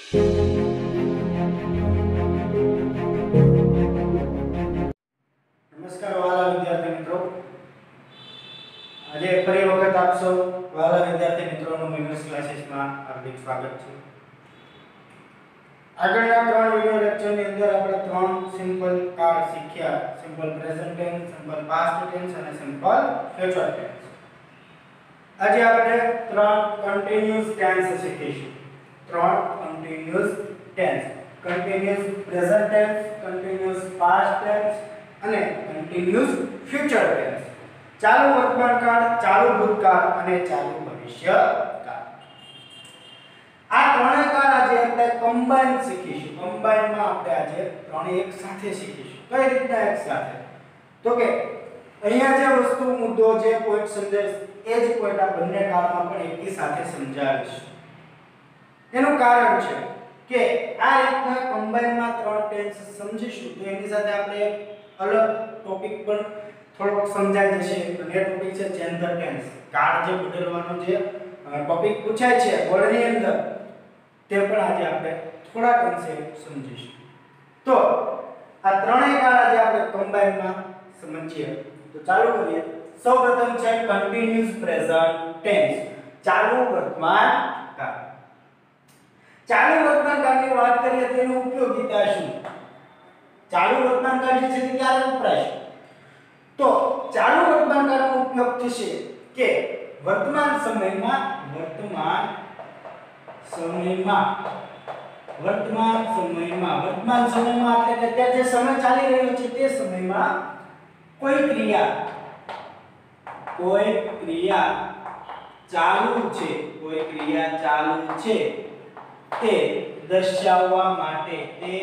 નમસ્કાર વાલા વિદ્યાર્થી મિત્રો, આજે ફરી વખત આપ સૌ વાલા વિદ્યાર્થી મિત્રોનું મેથ્સ ક્લાસીસમાં હાર્દિક સ્વાગત છે। આગળના ત્રણ વિડિયો લેક્ચરની અંદર આપણે ત્રણ સિમ્પલ કાર્ડ શીખ્યા, simple present tense, simple past tense અને સિમ્પલ ફ્યુચર ટેન્સ। આજે આપણે ત્રણ કન્ટીન્યુઅસ ટેન્સ શીખીશું। ત્રણ continuous tense, continuous present tense, continuous past tense અને કન્ટીન્યુઅસ ફ્યુચર ટેન્સ। ચાલુ વર્તમાન કાળ, ચાલુ ભૂતકાળ અને ચાલુ ભવિષ્યકાળ। આ ત્રણેય કાળ આજે આપણે કમ્બાઈન શીખીશું। કમ્બાઈનમાં આપણે આજે ત્રણે એક સાથે શીખીશું। કઈ રીતના એક સાથે? તો કે અહીંયા જે વસ્તુ મુદ્દો જે પોઈન્ટ સમજાય એ જ પોઈન્ટ આ બંને કાળમાં પણ એકી સાથે સમજાવીશું। એનું કારણ છે કે આ રીતના કમ્બાઈનમાં ત્રણ ટેન્સ સમજીશું તો એની સાથે આપણે અલગ ટોપિક પણ થોડોક સમજાઈ જશે। અને એ ટોપિક છે જેન્ડર ટેન્સ। કાળ જે બદલવાનો જે ટોપિક પૂછાય છે બોર્ડની અંદર તે પણ આજે આપણે થોડા અંશે સમજીશું। તો આ ત્રણેય કાળ આજે આપણે કમ્બાઈનમાં સમજીએ। તો ચાલુ કરીએ। સૌપ્રથમ છે કન્ટીન્યુઅસ પ્રેઝન્ટ ટેન્સ, ચાલુ વર્તમાન કાળ। ચાલુ વર્તમાન કાળની વાત કરીએ તો એની ઉપયોગિતા શું? ચાલુ વર્તમાન કાળ જે છે તે ક્યારે વપરાય છે? તો ચાલુ વર્તમાન કાળનો ઉપયોગ થશે કે વર્તમાન સમયમાં એટલે કે જે સમય ચાલી રહ્યો છે તે સમયમાં કોઈ ક્રિયા ચાલુ છે તે દર્શાવવા માટે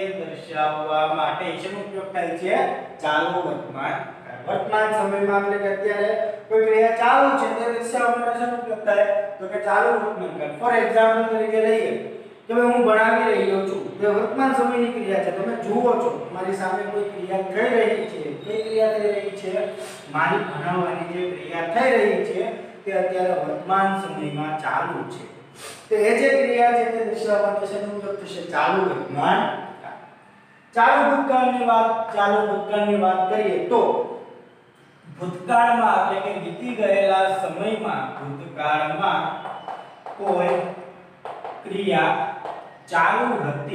શેનો ઉપયોગ થાય છે? ચાલુ વર્તમાન કાળ। વર્તમાન સમયમાં એટલે કે અત્યારે કોઈ ક્રિયા ચાલુ છે તે દર્શાવવા માટે શેનો ઉપયોગ થાય? તો કે ચાલુ વર્તમાન કાળ। ફોર એક્ઝામ્પલ તરીકે લઈએ કે હું ભણાવી રહ્યો છું, તે વર્તમાન સમયની ક્રિયા છે, તમે જુઓ છો મારી સામે કોઈ ક્રિયા થઈ રહી છે। કઈ ક્રિયા થઈ રહી છે? મારી ભણાવવાની જે ક્રિયા થઈ રહી છે તે અત્યારે વર્તમાન સમયમાં ચાલુ છે। તો એ જે ક્રિયા છે તે દર્શાવવા માટે શેનો ઉપયોગ થશે? ચાલુ વર્તમાન કાળ। ચાલુ ભૂતકાળની વાત કરીએ તો ભૂતકાળમાં એટલે કે વીતી ગયેલા સમયમાં ભૂતકાળમાં કોઈ ક્રિયા ચાલુ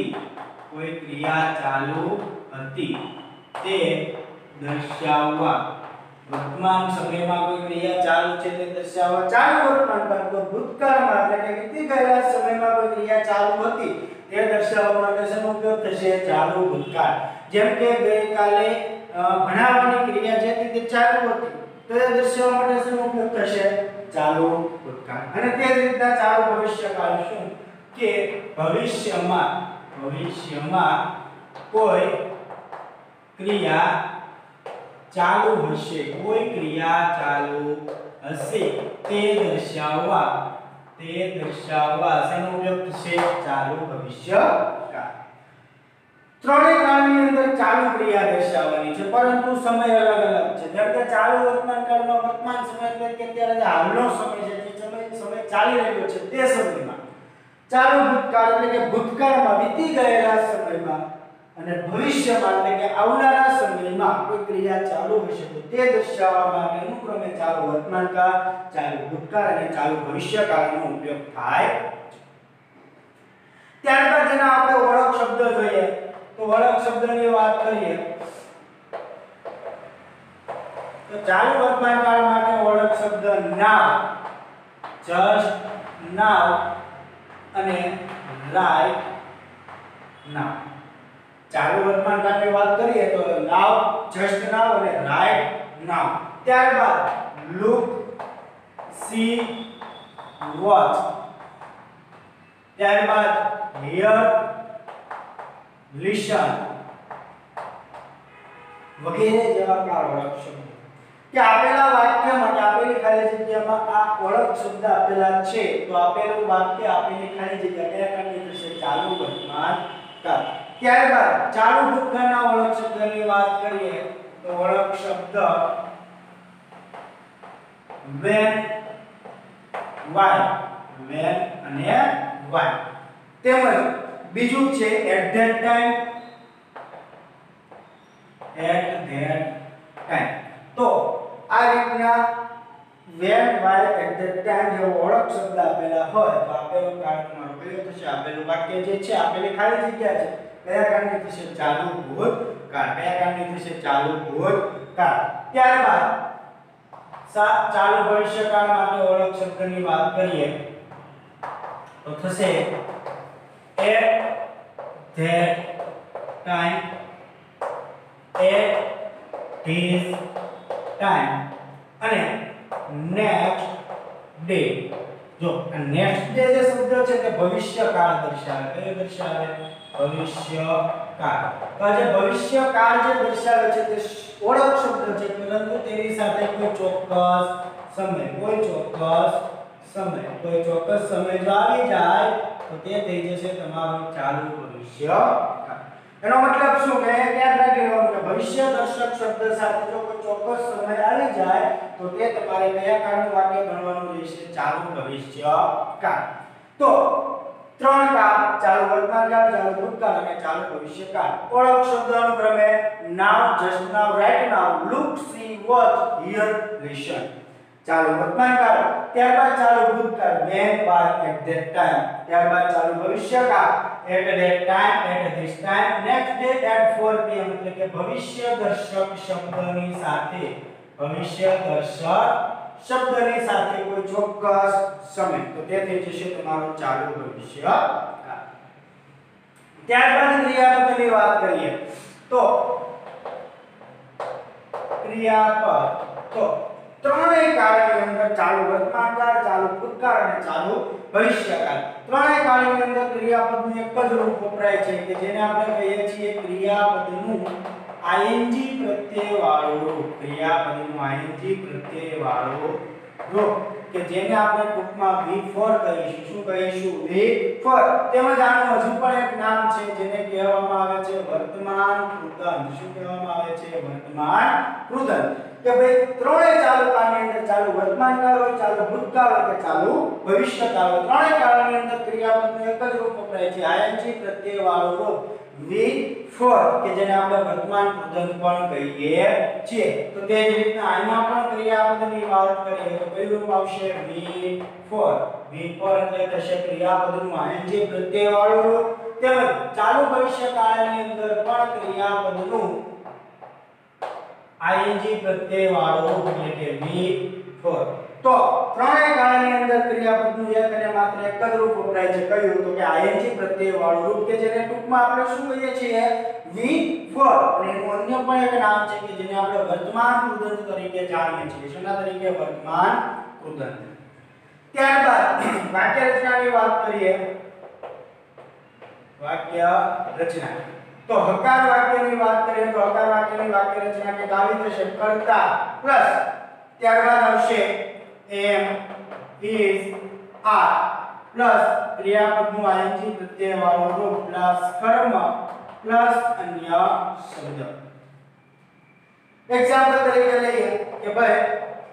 હતી તે દર્શાવવા, વર્તમાન સમયમાં કોઈ ક્રિયા ચાલુ છે તે દર્શાવવા ચાલુ વર્તમાન કાળ। તો ભૂતકાળમાં એટલે કે વીતી ગયેલા સમયમાં કોઈ ક્રિયા ચાલુ હતી તે દર્શાવવા માટે શેનો ઉપયોગ થશે? ચાલુ ભૂતકાળ। જેમ કે ગઈકાલે ભણાવવાની ક્રિયા જે તે ચાલુ હતી તો એ દર્શાવવા માટે શેનો ઉપયોગ થશે? ચાલુ ભૂતકાળ। અને તે જ રીતના ચાલુ ભવિષ્યકાળ શું? કે ભવિષ્યમાં કોઈ ક્રિયા ચાલુ હશે તે દર્શાવવા શેનો ઉપયોગ થશે? ચાલુ ભવિષ્યકાળ। ત્રણેય કાળની અંદર ચાલુ ક્રિયા દર્શાવવાની છે પરંતુ સમય અલગ અલગ છે। જેમ કે ચાલુ વર્તમાન કાળમાં વર્તમાન સમય એટલે કે અત્યારે જે હાલનો સમય છે, જે સમય ચાલી રહ્યો છે તે સમયમાં। ચાલુ ભૂતકાળ એટલે કે ભૂતકાળમાં વીતી ગયેલા સમયમાં, અને ભવિષ્યમાં એટલે કે આવનારા સમયમાં કોઈ ક્રિયા ચાલુ હશે તો તે દર્શાવવા માટે અનુક્રમે ચાલુ વર્તમાન કાળ, ચાલુ ભૂતકાળ અને ચાલુ ભવિષ્યકાળનો ઉપયોગ થાય છે। ત્યારબાદ જેના આપણે ઓળખ શબ્દ જોઈએ તો ઓળખ શબ્દની વાત કરીએ તો ચાલુ વર્તમાન કાળ માટે ઓળખ શબ્દ નાઉ, જસ્ટ નાઉ અને રાઈટ નાઉ। ચાલુ વર્તમાન કાળની વાત કરીએ તો નાઉ, જસ્ટ નાઉ અને રાઈટ નાઉ। ત્યારબાદ લુક, સી, વોચ, ત્યારબાદ હિયર, લિસન વગેરે જેવા કાળ ઓળખ શબ્દ કે આપેલા વાક્ય માટે આપેલી ખાલી જગ્યામાં આ ઓળખ શબ્દ આપેલા છે તો આપેલું વાક્ય આપેલી ખાલી જગ્યા કયા કાળની થશે? ચાલુ વર્તમાન કાળ। ત્યારબાદ ચાલુ ભૂતકાળના ઓળખ શબ્દની વાત કરીએ તો ઓળખ શબ્દ when, why અને why તેમજ બીજું છે at that time, at that time. તો આ રીતના when while at that time જે ઓળખ શબ્દ આપેલા હોય તો આપેલો કાળ તમારો કયો થશે? આપેલું વાક્ય જે છે, આપેલી ખાલી જગ્યા છે, કયા કાળની થશે? ચાલુ ભૂતકાળ. કયા કાળની થશે? ચાલુ ભૂતકાળ. ત્યારબાદ ચાલુ ભવિષ્યકાળ માટે ઓળખ શબ્દની વાત કરીએ તો થશે at that time, at this time અને next day. જો આ next day જે શબ્દ છે તે ભવિષ્યકાળ દર્શાવે. કયો દર્શાવે? ભવિષ્યકાળ. તો આ જે ભવિષ્યકાળ જે દર્શાવે છે તે ઓળખ શબ્દ છે, પરંતુ તેની સાથે કોઈ ચોક્કસ સમય, કોઈ ચોક્કસ સમય જો આવી જાય તો તે થઈ જશે તમારો ચાલુ ભવિષ્યકાળ. એનો મતલબ શું? કે યાદ રાખી લેવાનું કે ભવિષ્ય દર્શક શબ્દ સાથે જો કોઈ ચોક્કસ સમય આવી જાય તો તે તમારે કયા કાળનું વાક્ય ગણવાનું રહેશે? ચાલુ ભવિષ્યકાળ. તો ત્રણ કાળ: ચાલુ વર્તમાનકાળ, ચાલુ ભૂતકાળ અને ચાલુ ભવિષ્યકાળ. ઓળખ શબ્દ અનુક્રમે now, just now, right now, look, see, watch, here, listen. ચાલુ વર્તમાનકાળ, ત્યારબાદ ચાલુ ભૂતકાળ when, by, at that time, ત્યારબાદ ચાલુ ભવિષ્યકાળ at that time, at this time, next day at 4 pm. એટલે કે ભવિષ્ય દર્શક શબ્દની સાથે, ભવિષ્ય દર્શક શબ્દની સાથે કોઈ ચોક્કસ સમય, તો તે થઈ જશે તમારો ચાલુ ભવિષ્યકાળ. ત્યારબાદ ક્રિયાપદની વાત કરીએ તો ક્રિયાપદ તો ત્રણેય કાળની અંદર ચાલુ વર્તમાનકાળ, ચાલુ ભૂતકાળ અને ચાલુ ભવિષ્યકાળ, ત્રણેય કાળની અંદર ક્રિયાપદનું એક જ રૂપ વપરાય છે કે જેને આપણે કહીએ છીએ ક્રિયાપદનું ing પ્રત્યય વાળું રૂપ. ક્રિયાપદનું ing પ્રત્યય વાળું રૂપ કે જેને આપણે ટૂંકમાં V4 કહીશું. શું કહીશું? V4. તેમજ આનું હજુ પણ એક નામ છે જેને કહેવામાં આવે છે વર્તમાન કૃદંત. શું કહેવામાં આવે છે? વર્તમાન કૃદંત. કે ભાઈ ત્રણેય ચાલુ કાળની અંદર, ચાલુ વર્તમાનકાળ હોય, ચાલુ ભૂતકાળ હોય કે ચાલુ ભવિષ્યકાળ હોય, ત્રણેય કાળની અંદર ક્રિયાપદનું એક જ રૂપ વપરાય છે ing પ્રત્યય વાળું રૂપ V4 કે જેને આપણે વર્તમાન કૃદંત પણ કહીએ છીએ. તો તે જ રીતના આમાં પણ ક્રિયાપદની વાત કરીએ તો કયું રૂપ આવશે? V4. V4 એટલે થશે ક્રિયાપદનું ing પ્રત્યય વાળું રૂપ. તેમજ ચાલુ ભવિષ્યકાળની અંદર પણ ક્રિયાપદનું ing પ્રત્યય વાળું રૂપ એટલે કે V4. તો ત્રણેય કાળની અંદર ક્રિયાપદનું એક અને માત્ર એક જ રૂપ વપરાય છે. કયું? તો કે ing પ્રત્યય વાળું રૂપ કે જેને ટૂંકમાં આપણે શું કહીએ છીએ? V4. અને એનું અન્ય પણ એક નામ છે કે જેને આપણે વર્તમાન કૃદંત તરીકે જાણીએ છીએ. શેના તરીકે? વર્તમાન કૃદંત. ત્યારબાદ વાક્ય રચનાની વાત કરીએ. વાક્ય રચના તો હકાર વાક્યની વાત કરીએ તો હકાર વાક્યની વાક્ય રચના કે આવી થશે કર્તા પ્લસ ત્યારબાદ આવશે am, is, are પ્લસ ક્રિયાપદનું ing પ્રત્યય વાળું રૂપ પ્લસ કર્મ પ્લસ અન્ય શબ્દ. એક્ઝામ્પલ તરીકે લઈએ કે ભાઈ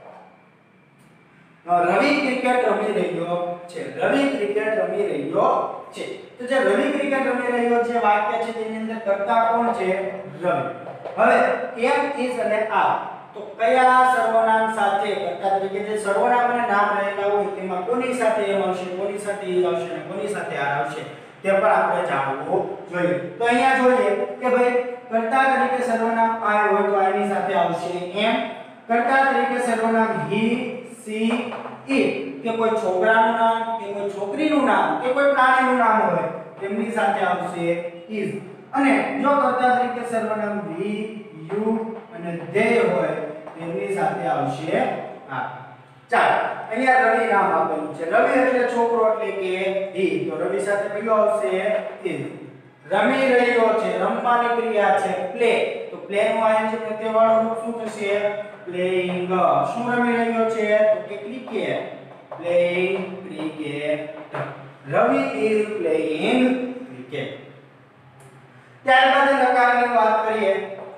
રવિ ક્રિકેટ રમી રહ્યો છે. રવિ ક્રિકેટ રમી રહ્યો છે. તો જે રવિ ક્રિકેટ રમી રહ્યો છે વાક્ય છે તેની અંદર કર્તા કોણ છે? રવિ. હવે am, is અને are તો કયા સર્વનામ સાથે કર્તા તરીકે જે સર્વનામ અને નામ રહેલા હોય તેમાં કોની સાથે am આવશે, કોની સાથે is આવશે અને કોની સાથે are આવશે તે પણ આપણે જાણવું જોઈએ. તો અહીંયા જોઈએ કે ભાઈ કર્તા તરીકે સર્વનામ I હોય તો I ની સાથે આવશે am. કર્તા તરીકે સર્વનામ he, she, it કે કોઈ છોકરાનું નામ કે કોઈ છોકરીનું નામ કે કોઈ પ્રાણીનું નામ હોય તેમની સાથે આવશે is. અને જો કર્તા તરીકે સર્વનામ we, you અને they હોય તેમની સાથે આવશે are. ચાલો અહીંયા રવિ નામ આપેલું છે. રવિ એટલે છોકરો એટલે કે he. તો રવિ સાથે કયો આવશે? is. રમી રહ્યો છે, રમવાની ક્રિયા છે પ્લે. તો પ્લે નું ing પ્રત્યય વાળું રૂપ શું થશે? playing. શું રમી રહ્યો છે? તો કે cricket. playing cricket. Ravi is playing cricket. ત્યારબાદ લકારની વાત કરીએ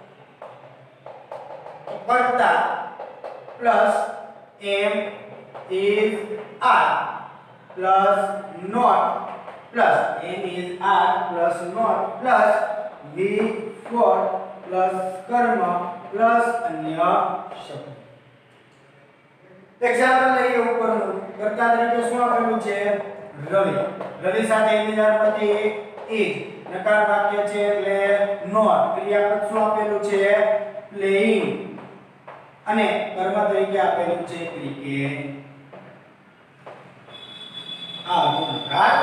તો કર્તા plus am, is, are plus not plus am is are plus not plus V4 plus કર્મ પ્લસ અન્ય શબ્દ. એક્ઝામ્પલ લઈએ ઉપરનું. કર્તા તરીકે શું આપેલું છે? રવિ. રવિ સાથે ઇન્દ્રિયાર્થ ઇઝ. નકાર વાક્ય છે એટલે નોટ. ક્રિયાપદ શું આપેલું છે? પ્લેઇંગ. અને કર્મ તરીકે આપેલું છે ક્રિકેટ. આ ગુણકાર.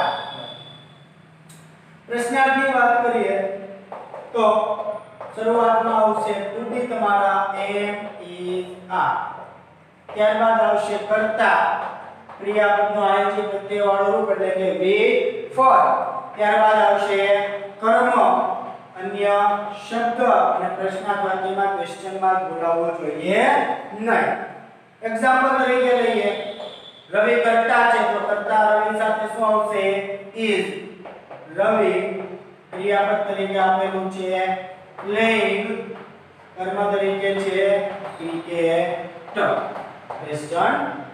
પ્રશ્નાર્થની વાત કરીએ તો શરૂઆતમાં આવશે ટુ બી તમારા એમ ઇઝ આર. ત્યારબાદ આવશે કર્તા ક્રિયાપદનો આઈજી પ્રત્યય વાળો રૂપ એટલે કે V4. ત્યારબાદ આવશે કર્મ અન્ય શબ્દ અને પ્રશ્નાર્થ વાક્યમાં ક્વેશ્ચન માર્ક બોલાવવો જોઈએ નહીં. એક્ઝામ્પલ તરીકે લઈએ. રવિ કર્તા છે તો કર્તા રવિ સાથે શું આવશે? ઇઝ. રવિ ક્રિયાપદ તરીકે આપેલું છે પ્લેઇંગ. કર્મ તરીકે છે ક્રિકેટ. ક્વેશ્ચન.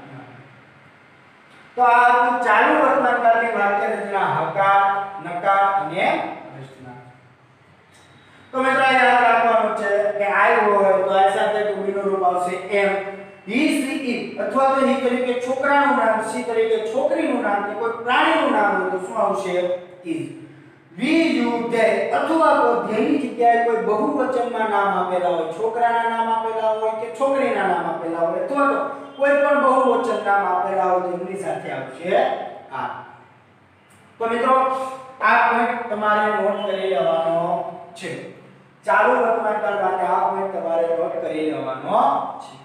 તો આ ચાલુ વર્તમાન કાળની વાક્ય રચના હકાર, નકાર અને પ્રશ્નાર્થ. તો મિત્રો યાદ રાખવાનું છે કે આઈ હોય તો આ સાથે ટુ બી નું રૂપ આવશે એમ. હી સી ઇટ અથવા તો હી તરીકે છોકરાનું નામ, સી તરીકે છોકરીનું નામ કે કોઈ પ્રાણીનું નામ હોય તો શું આવશે? ઇઝ. વી યુ ધે અથવા તો ધેની જગ્યાએ કોઈ બહુવચનમાં નામ આપેલા હોય, છોકરાના નામ આપેલા હોય કે છોકરીના નામ આપેલા હોય અથવા તો કોઈ પણ બહુવચન નામ આપેલા હોય તો એમની સાથે આવશે આ. તો મિત્રો આ પોઈન્ટ તમારે નોટ કરી લેવાનો છે. ચાલુ વર્તમાન કાળ માટે આ પોઈન્ટ તમારે નોટ કરી લેવાનો છે.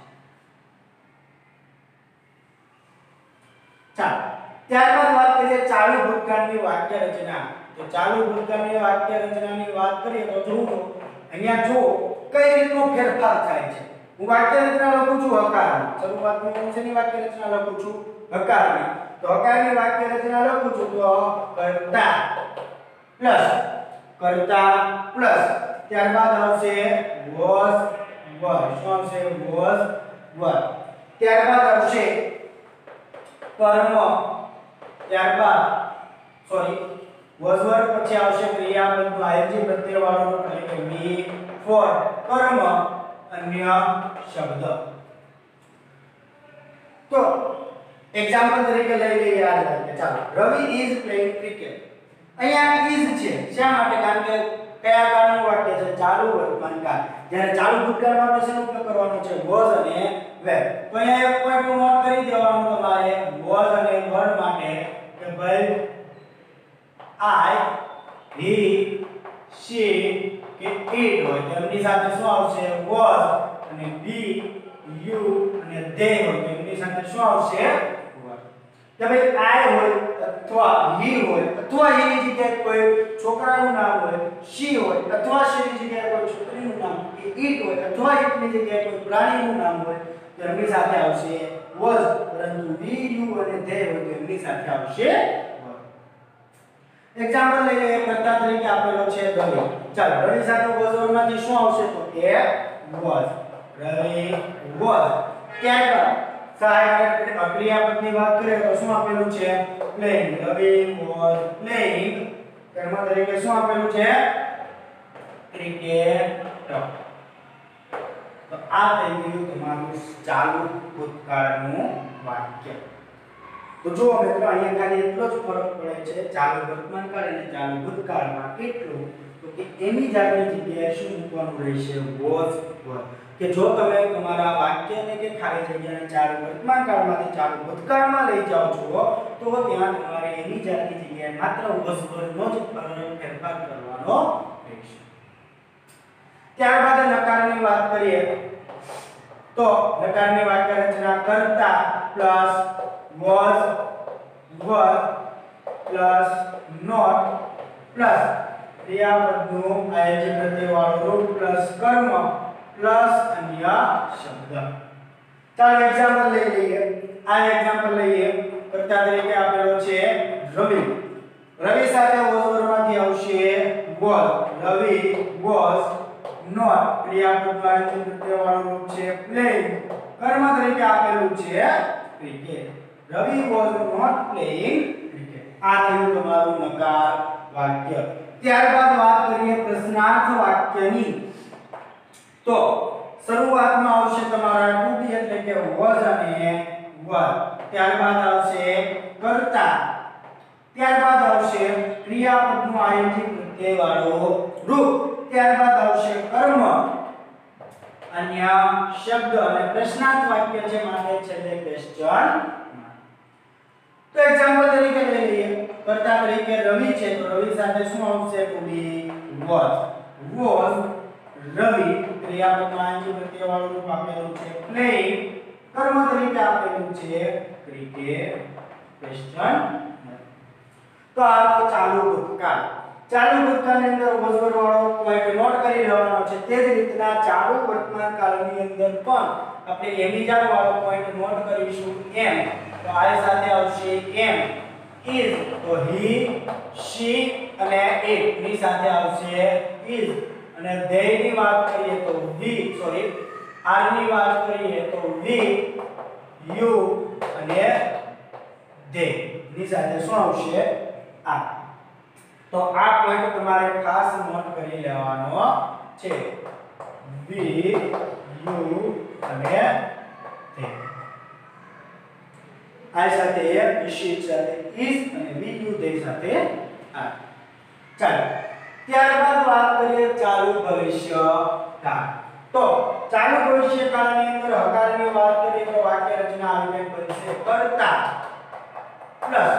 ચાલો ત્યારબાદ વાત કરીએ ચાલુ ભૂતકાળની વાક્ય રચના. તો ચાલુ ભૂતકાળની વાક્ય રચનાની વાત કરીએ તો જુઓ અહીંયા જો કઈ રીતનો ફેરફાર થાય છે. હું વાક્ય રચના લખું છું હકારની. શરૂઆતમાં હું શેની વાક્ય રચના લખું છું? હકારની. તો હકારની વાક્ય રચના લખું છું તો કર્તા પ્લસ ત્યારબાદ આવશે was were. શું આવશે? was were. ત્યારબાદ આવશે કર્મ. ત્યારબાદ was were પછી આવશે ક્રિયાપદનો આઈજી પ્રત્યય વાળો રૂપ એટલે કે V4 કર્મ અન્ય શબ્દ. તો એક્ઝામ્પલ તરીકે લઈ લઈએ યાદ રાખીએ. ચાલો રવિ ઇઝ પ્લેઇંગ ક્રિકેટ. અહીંયા ઇઝ છે શા માટે? કારણ કે કયા કાળનું વાક્ય છે? ચાલુ વર્તમાન કાળ. જ્યારે ચાલુ ભૂતકાળમાં આપણે શેનો ઉપયોગ કરવાનો છે? was અને were. તો અહીંયા એક પોઈન્ટ નોટ કરી દેવાનું તમારે was અને were માટે કે ભાઈ I, he, she કે it હોય તો એમની સાથે શું આવશે? was. અને we, you અને they હોય તો એમની સાથે શું આવશે? were. કે ભાઈ I હોય અથવા he હોય અથવા એની જગ્યાએ કોઈ છોકરાનું નામ હોય, she હોય અથવા sheની જગ્યાએ કોઈ છોકરીનું નામ, it હોય અથવા itની જગ્યાએ કોઈ પ્રાણીનું નામ હોય તો એમની સાથે આવશે was. પરંતુ we, you અને they હોય તો એમની સાથે આવશે એક્ઝામ્પલ લઈ લઈએ. કર્તા તરીકે આપેલો છે રવિ. ચાલો રવિ સાથે was માંથી શું આવશે? તો કે was. રવિ was. ત્યારબાદ સહાયક ક્રિયાપદની વાત કરીએ તો શું આપેલું છે? પ્લેઇંગ. Ravi was playing. કર્મ તરીકે શું આપેલું છે? ક્રિકેટ. તો આ થઈ ગયું તમારું ચાલુ ભૂતકાળનું વાક્ય. તો જો મિત્રો અહીંયા ખાલી એટલો જ ફરક પડે છે ચાલુ વર્તમાન કાળ અને ચાલુ ભૂતકાળમાં. કેટલું? તો કે એની જાતની જગ્યાએ શું મૂકવાનું રહેશે? was were. કે જો તમે તમારા વાક્યને કે ખાલી જગ્યાને ચાલુ વર્તમાન કાળમાંથી ચાલુ ભૂતકાળમાં લઈ જાઓ છો તો ત્યાં તમારે એની જાતની જગ્યાએ માત્ર was were નો જ ફેરફાર કરવાનો રહેશે. ત્યારબાદ નકારની વાત કરીએ તો નકારની વાક્ય રચના કર્તા plus was were plus not plus ક્રિયાપદનું આઈજી પ્રત્યય વાળું રૂપ પ્લસ કર્મ પ્લસ અન્ય શબ્દ. ચાલો એક્ઝામ્પલ લઈ લઈએ. આ એક્ઝામ્પલ લઈએ. કર્તા તરીકે આપેલો છે રવિ. રવિ સાથે was were માંથી આવશે was. Ravi was not. ક્રિયાપદનું આઈજી પ્રત્યય વાળું રૂપ છે playing. કર્મ તરીકે આપેલું છે cricket. Ravi was not playing cricket. આ થયું તમારું નકાર. વાક્ય. ત્યારબાદ વાત કરીએ પ્રશ્નાર્થ વાક્યની. તો શરૂઆતમાં આવશે તમારા to be એટલે કે was અને were. ત્યારબાદ આવશે કર્તા. ત્યારબાદ આવશે ક્રિયાપદનું ing પ્રત્યય વાળો રૂપ. ત્યારબાદ આવશે કર્મ, અન્ય શબ્દ અને પ્રશ્નાર્થ વાક્ય છે માટે છેલ્લે ક્વેશ્ચન. તો એક્ઝામ્પલ તરીકે લઈ લઈએ. કર્તા તરીકે રવિ છે તો રવિ સાથે શું આવશે? to be was Ravi. ક્રિયાપદમાં ing પ્રત્યય વાળું રૂપ આપેલું છે playing. કર્મ તરીકે આપેલું છે ક્રિકેટ. ક્વેશ્ચન. તો આ તો ચાલુ ભૂતકાળ. ચાલુ ભૂતકાળની અંદર was were વાળો પોઈન્ટ નોટ કરી લેવાનો છે. તે જ રીતના ચાલુ વર્તમાન કાળની અંદર પણ આપણે એમિજાર વાળો પોઈન્ટ નોટ કરીશું. એમ તો આ સાથે આવશે એમ. is તો he she અને it ની સાથે આવશે is. અને they ની વાત કરીએ તો we are ની વાત કરીએ તો we you અને they ની સાથે શું આવશે? આ. તો આ પોઈન્ટ તમારે ખાસ નોટ કરી લેવાનો છે. we you અને they. આ સાથે she સાથે is અને we you they સાથે are. ચાલો ત્યારબાદ વાત કરીએ ચાલુ ભવિષ્યકાળ. તો ચાલુ ભવિષ્યકાળની અંદર હકારની વાત કરીએ તો વાક્ય રચના આવી કંઈક બનશે. કર્તા પ્લસ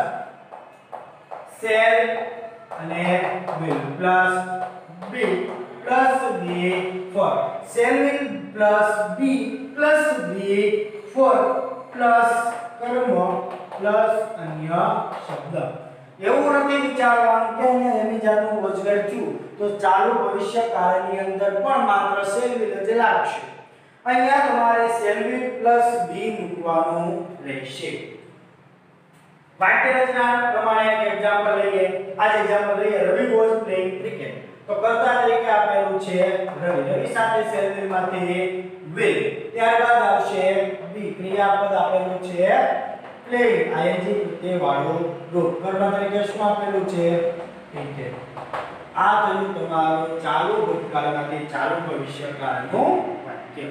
shall અને will plus be plus be for. shall will plus be plus be for plus કર્મ પ્લસ અન્ય શબ્દ. એવું નથી વિચારવાનું કે અહીંયા એમિજારનું વજગર થયું તો ચાલુ ભવિષ્યકાળની અંદર પણ માત્ર shall will જ લાગશે. અહીંયા તમારે shall will પ્લસ be મૂકવાનું રહેશે. વાક્ય રચના પ્રમાણે એક એક્ઝામ્પલ લઈએ. આ જ એક્ઝામ્પલ લઈએ. રવિ was playing cricket. તો કર્તા તરીકે આપેલું છે રવિ. રવિ સાથે shall will માંથી will. ત્યારબાદ આવશે be. ક્રિયાપદ આપેલું છે playing ing પ્રત્યય વાળું રૂપ. કર્મ તરીકે શું આપેલું છે? cricket. આ થયું તમારું ચાલુ ભૂતકાળમાંથી ચાલુ ભવિષ્યકાળનું વાક્ય.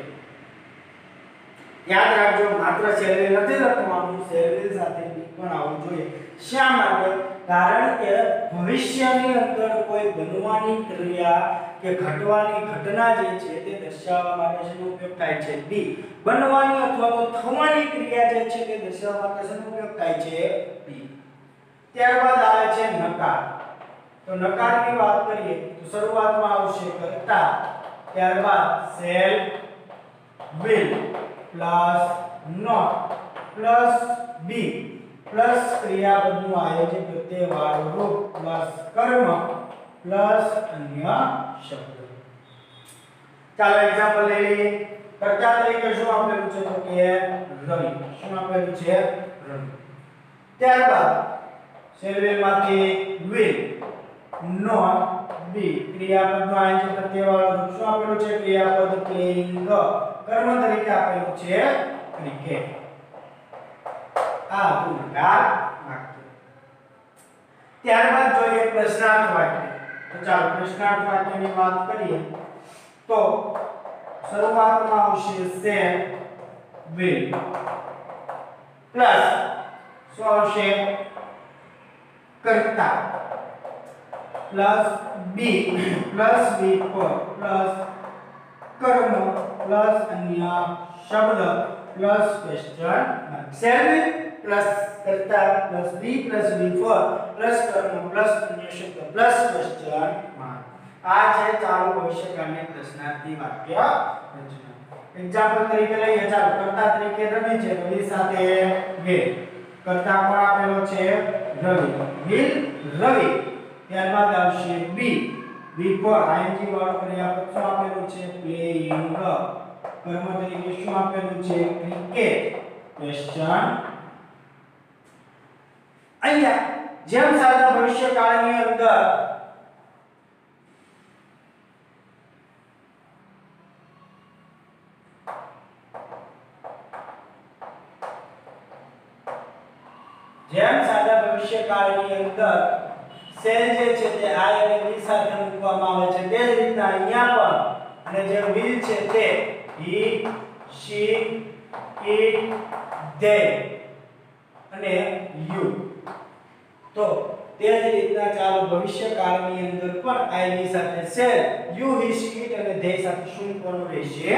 યાદ રાખજો માત્ર shall will નથી લખવાનું, shall will સાથે be પણ આવવું જોઈએ. શા માટે? કારણ કે ભવિષ્યની અંદર કોઈ બનવાની ક્રિયા કે ઘટવાની ઘટના જે છે તે દર્શાવવા માટે શેનો ઉપયોગ થાય છે? be. બનવાની અથવા તો થવાની ક્રિયા જે છે તે દર્શાવવા માટે શેનો ઉપયોગ થાય છે? be. ત્યારબાદ આવે છે નકાર. તો નકારની વાત કરીએ તો શરૂઆતમાં આવશે કર્તા, ત્યારબાદ shall will plus not plus be plus ક્રિયાપદનું આયોજક પ્રત્યય વાળું રૂપ પ્લસ કર્મ પ્લસ અન્ય શબ્દ. ચાલો એક્ઝામ્પલ લઈ લઈએ. કર્તા તરીકે શું આપેલું છે? તો કે રવિ. શું આપેલું છે? રવિ. ત્યારબાદ shall will માંથી will not be. ક્રિયાપદનું આયોજક પ્રત્યય વાળું રૂપ શું આપેલું છે? ક્રિયાપદ playing. કર્મ તરીકે આપેલું છે ક્રિકેટ. આ નકાર વાક્ય. ત્યારબાદ જોઈએ પ્રશ્નાર્થ વાક્ય. તો ચાલો પ્રશ્નાર્થ વાક્યની વાત કરીએ તો શરૂઆતમાં આવશે shall will પ્લસ શું આવશે? કર્તા plus be plus be for plus કર્મ પ્લસ અન્ય શબ્દ plus question. shall will plus કર્તા plus be plus be for plus કર્મ પ્લસ અન્ય શબ્દ પ્લસ ક્વેશ્ચન માર્ક. આ છે ચાલુ ભવિષ્યકાળની પ્રશ્નાર્થી વાક્ય રચના. એક્ઝામ્પલ તરીકે લઈએ. ચાલો કર્તા તરીકે રવિ છે. રવિ સાથે will. કર્તા કોણ આપેલો છે? રવિ. will રવિ. ત્યારબાદ આવશે be. be for ing વાળો ક્રિયાપદ શું આપેલું છે? playing. કર્મ તરીકે શું આપેલું છે? ક્રિકેટ. ક્વેશ્ચન. અહીંયા જેમ સાદા ભવિષ્યકાળની અંદર સેલ જે છે તે I અને V સાથે મૂકવામાં આવે છે. તે જ રીતના અહીંયા પણ અને જે will છે તે he she it they અને you. તો તે જ રીતના ચાલુ ભવિષ્યકાળની અંદર પણ I ની સાથે shall you he she it અને they સાથે શું મૂકવાનું રહેશે?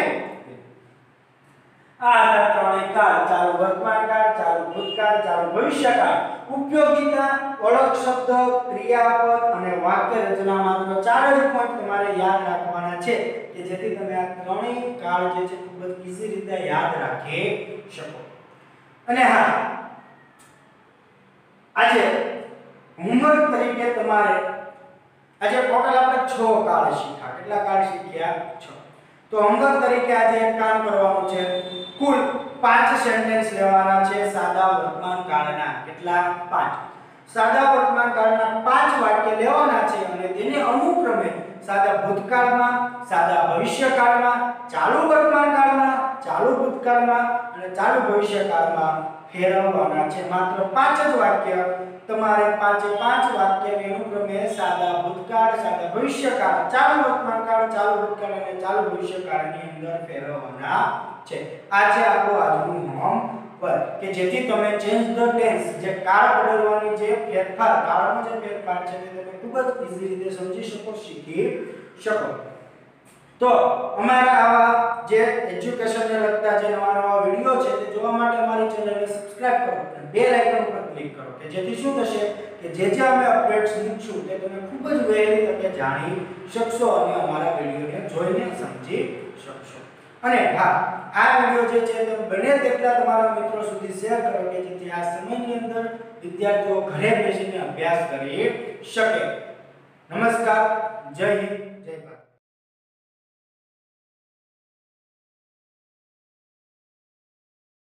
આ હતા ત્રણેય કાળ: ચાલુ વર્તમાન કાળ, ચાલુ ભૂતકાળ, ચાલુ ભવિષ્યકાળ. ઉપયોગિતા, ઓળખ શબ્દ, ક્રિયાપદ અને વાક્ય રચના માત્ર 4 જ પોઈન્ટ તમારે યાદ રાખવાના છે કે જેથી તમે આ ત્રણેય કાળ જે છે ખૂબ જ ઈઝી રીતે યાદ રાખી શકો. અને હા, આજે હોમવર્ક તરીકે તમારે આજે ટોટલ આપણે 6 કાળ શીખ્યા. કેટલા કાળ શીખ્યા? 6. તો હોમવર્ક તરીકે આજે એક કામ કરવાનું છે. કુલ 5 સેન્ટેન્સ લેવાના છે સાદા વર્તમાન કાળના. કેટલા? 5. સાદા વર્તમાન કાળના 5 વાક્ય લેવાના છે અને તેને અનુક્રમે સાદા ભૂતકાળમાં, સાદા ભવિષ્યકાળમાં, ચાલુ વર્તમાન કાળમાં, ચાલુ ભૂતકાળમાં અને ચાલુ ભવિષ્યકાળમાં ફેરવવાના છે. માત્ર 5 જ વાક્ય તમારે 5 વાક્યને અનુક્રમે સાદા ભૂતકાળ, સાદા ભવિષ્યકાળ, ચાલુ વર્તમાન કાળ, ચાલુ ભૂતકાળ અને ચાલુ ભવિષ્યકાળની અંદર ફેરવવાના છે. આ છે આપણું આજનું હોમવર્ક કે જેથી તમે ચેન્જ ધ ટેન્સ, જે કાળ બદલવાની જે ફેરફાર, કાળનો જે ફેરફાર છે તે તમે ખૂબ જ ઈઝી રીતે સમજી શકો, શીખી શકો. તો અમારા આવા જે એજ્યુકેશનને લગતા જે નવા વિડિયો છે તે જોવા માટે અમારી ચેનલને સબસ્ક્રાઇબ કરો અને બેલ આઇકન પર ક્લિક કરો કે જેથી શું થશે કે જે અમે અપડેટ્સ મૂકશું તે તમે ખૂબ જ વહેલી તકે જાણી શકશો અને અમારા વિડિયોને જોઈને સમજી શકશો. અને હા, આ વિડિયો જે છે તે બને તેટલા તમારા મિત્રો સુધી શેર કરો કે જેથી આ સમયની અંદર વિદ્યાર્થીઓ ઘરે બેસીને અભ્યાસ કરી શકે. નમસ્કાર, જય હિન્દ.